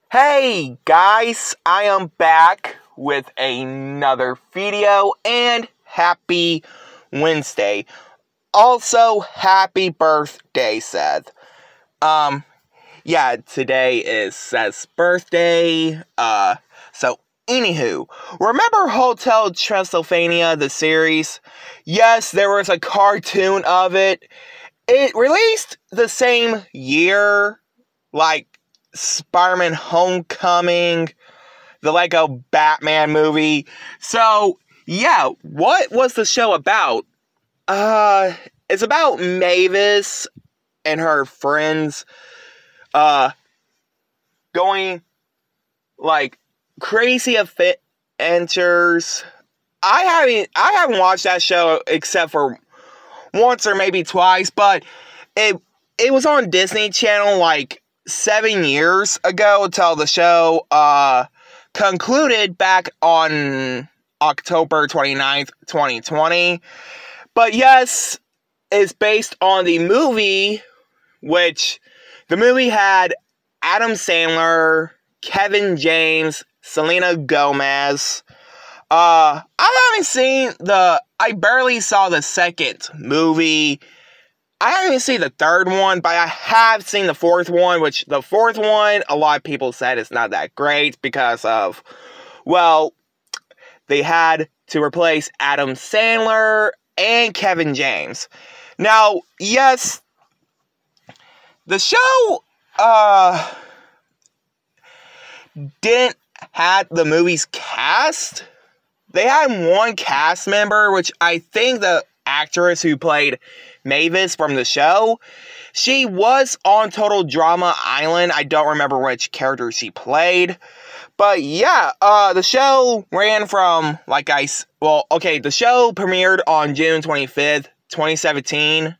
Hey guys, I am back with another video and happy Wednesday. Also, happy birthday, Seth. Yeah, today is Seth's birthday. So anywho, remember Hotel Transylvania, the series? Yes, there was a cartoon of it. It released the same year, like Spider-Man Homecoming, the Lego Batman movie. So, yeah, what was the show about? It's about Mavis and her friends, going, like, crazy adventures. I haven't watched that show except for once or maybe twice, but it was on Disney Channel, like, 7 years ago until the show concluded back on October 29th, 2020. But yes, it's based on the movie, which the movie had Adam Sandler, Kevin James, Selena Gomez. I barely saw the second movie. I haven't even seen the third one, but I have seen the fourth one, which the fourth one, a lot of people said it's not that great because of, well, they had to replace Adam Sandler and Kevin James. Now, yes, the show, didn't have the movie's cast. They had one cast member, which I think the actress who played Mavis from the show, she was on Total Drama Island. I don't remember which character she played. But yeah, the show ran from, the show premiered on June 25th, 2017.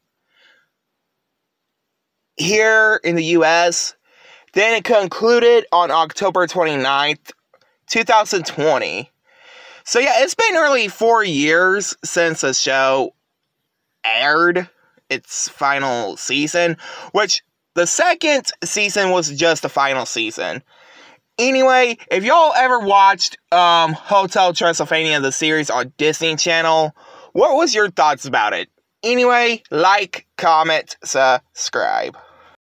Here in the US. Then it concluded on October 29th, 2020. So yeah, it's been nearly 4 years since the show aired its final season, which the second season was just the final season. Anyway, if y'all ever watched Hotel Transylvania, the series on Disney Channel, what was your thoughts about it? Anyway, like, comment, subscribe.